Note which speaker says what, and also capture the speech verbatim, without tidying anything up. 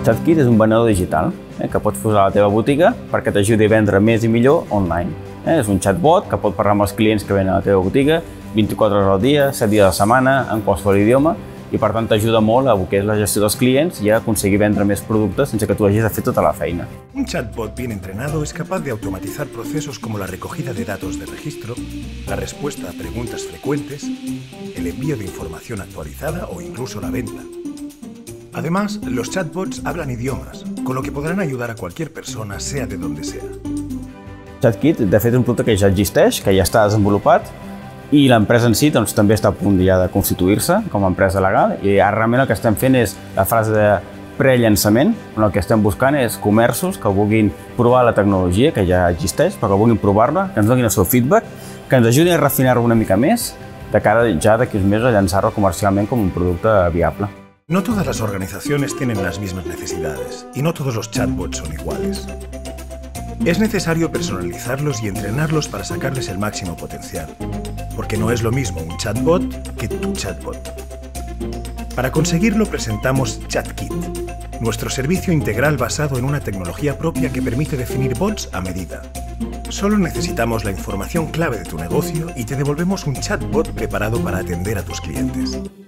Speaker 1: ChatKit és un venedor digital eh, que pots posar a la teva botiga perquè t'ajudi a vendre més i millor online. Eh, és un chatbot que pot parlar amb els clients que venen a la teva botiga vint-i-quatre hores al dia, set dies a la setmana, en qualsevol idioma, i per tant t'ajuda molt a que és la gestió dels clients i a aconseguir vendre més productes sense que tu hagis de fer tota la feina.
Speaker 2: Un chatbot bien entrenado es capaz de automatizar procesos como la recogida de datos de registro, la respuesta a preguntas frecuentes, el envío de información actualizada o incluso la venta. Además, los chatbots hablan idiomas, con lo que podrán ayudar a cualquier persona, sea de donde sea.
Speaker 1: ChatKit, de fet, és un producte que ja existeix, que ja està desenvolupat, i l'empresa en si doncs, també està a punt ja de constituir-se com a empresa legal, i ara realment el que estem fent és la fase de prellançament, on el que estem buscant és comerços que vulguin provar la tecnologia, que ja existeix, però que vulguin provar-la, que ens donin el seu feedback, que ens ajudin a refinar-ho una mica més, de cara ja d'aquí uns mesos a llançar-lo comercialment com un producte viable.
Speaker 2: No todas las organizaciones tienen las mismas necesidades y no todos los chatbots son iguales. Es necesario personalizarlos y entrenarlos para sacarles el máximo potencial, porque no es lo mismo un chatbot que tu chatbot. Para conseguirlo presentamos ChatKit, nuestro servicio integral basado en una tecnología propia que permite definir bots a medida. Solo necesitamos la información clave de tu negocio y te devolvemos un chatbot preparado para atender a tus clientes.